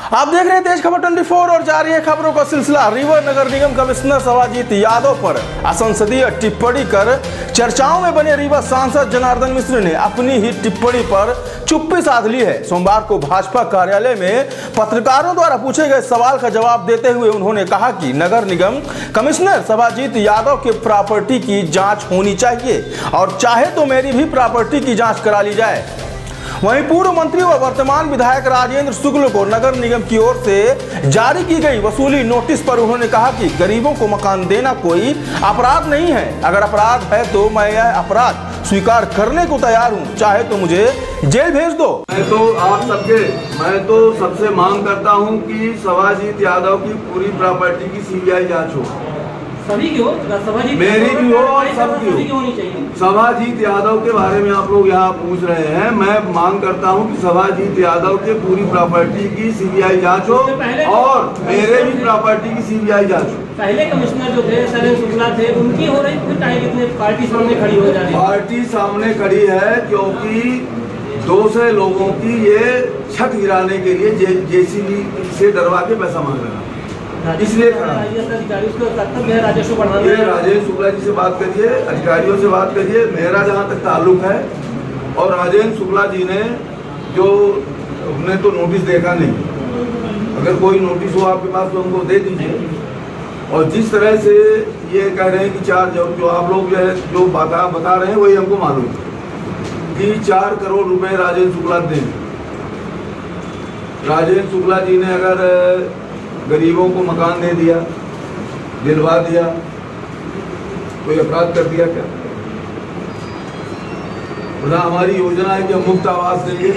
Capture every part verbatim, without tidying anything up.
आप देख रहे हैं देश खबर चौबीस और जारी है खबरों का सिलसिला। रीवा नगर निगम कमिश्नर सवाजीत यादव पर असंसदीय टिप्पणी कर चर्चाओं में बने रीवा सांसद जनार्दन मिश्र ने अपनी ही टिप्पणी पर चुप्पी साध ली है। सोमवार को भाजपा कार्यालय में पत्रकारों द्वारा पूछे गए सवाल का जवाब देते हुए उन्होंने कहा कि नगर निगम कमिश्नर सवाजीत यादव के प्रॉपर्टी की जाँच होनी चाहिए और चाहे तो मेरी भी प्रॉपर्टी की जाँच करा ली जाए। वहीं पूर्व मंत्री व वर्तमान विधायक राजेंद्र शुक्ल को नगर निगम की ओर से जारी की गई वसूली नोटिस पर उन्होंने कहा कि गरीबों को मकान देना कोई अपराध नहीं है। अगर अपराध है तो मैं यह अपराध स्वीकार करने को तैयार हूं, चाहे तो मुझे जेल भेज दो। मैं तो आप सबके मैं तो सबसे मांग करता हूं कि सवाजीत यादव की पूरी प्रॉपर्टी की सीबीआई जांच हो, सभी की हो, मेरी भी हो और सबकी हो। सवाजीत यादव के बारे में आप लोग यहाँ पूछ रहे हैं, मैं मांग करता हूँ कि सवाजीत यादव के पूरी प्रॉपर्टी की सीबीआई जांच हो और मेरे भी प्रॉपर्टी की सीबीआई जांच हो। पहले कमिश्नर जो थे सरेन शुक्ला थे, उनकी हो रही फिर कितने पार्टी सामने खड़ी हो जा रही है। पार्टी सामने खड़ी है क्योंकि दो सौ लोगों की ये छत गिराने के लिए जे, जेसीबी से डरवा के पैसा मांग रहा है, इसलिए कर्तव्य राजस्व बढ़ाना। ये राजेंद्र शुक्ला जी से बात करिए, अधिकारियों से बात करिए। मेरा जहाँ तक ताल्लुक है और राजेंद्र शुक्ला जी ने जो हमने तो नोटिस देखा नहीं, अगर कोई नोटिस हो आपके पास तो हमको दे दीजिए। और जिस तरह से ये कह रहे हैं कि चार जो, जो आप लोग जो है जो बता बता रहे हैं वही हमको मालूम कि चार करोड़ रुपए राजेंद्र शुक्ला दें। राजेंद्र शुक्ला जी ने अगर गरीबों को मकान दे दिया, दिलवा दिया, कोई अपराध कर दिया क्या? ना हमारी योजना है कि हम मुफ्त आवास देंगे।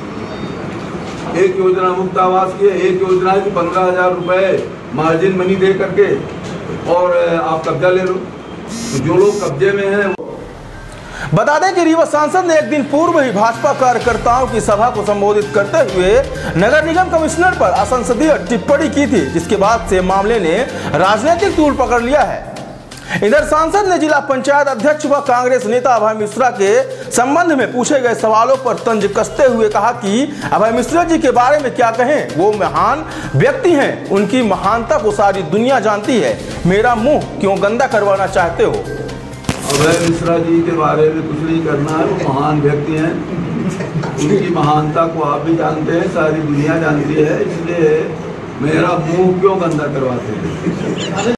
एक योजना मुफ्त आवास की है, एक योजना है कि पंद्रह हजार रुपए मार्जिन मनी दे करके और आप कब्जा ले लो। तो जो लोग कब्जे में हैं। बता दें कि रीवा सांसद ने एक दिन पूर्व ही भाजपा कार्यकर्ताओं की सभा को संबोधित करते हुए नगर निगम कमिश्नर पर असंसदीय टिप्पणी की थी, जिसके बाद से मामले ने राजनीतिक तूल पकड़ लिया है। इधर सांसद ने जिला पंचायत अध्यक्ष व कांग्रेस नेता अभय मिश्रा के संबंध में पूछे गए सवालों पर तंज कसते हुए कहा कि अभय मिश्रा जी के बारे में क्या कहें, वो महान व्यक्ति हैं, उनकी महानता को सारी दुनिया जानती है, मेरा मुंह क्यों गंदा करवाना चाहते हो। अभय मिश्रा जी के बारे में कुछ नहीं करना है, वो महान व्यक्ति हैं, उनकी महानता को आप भी जानते हैं, सारी दुनिया जानती है, इसलिए मेरा मुंह क्यों गंदा करवाते हैं।